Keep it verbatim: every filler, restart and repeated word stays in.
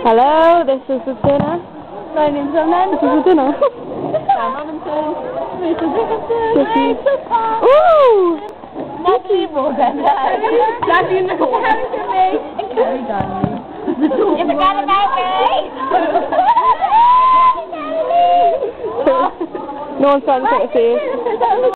Hello, this is the dinner. My name's Ronan. This is the dinner. I'm Robinson. This is Dickinson. Ooh! Natalie Morgan. Natalie Nicole. And Carrie Donnelly. You forgot about me! No one's trying to take a face.